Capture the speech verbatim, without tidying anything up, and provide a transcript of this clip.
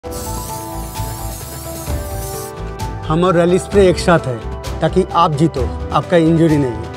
हम और rally spray एक साथ है ताकि आप जीतो, आपका इंजरी नहीं।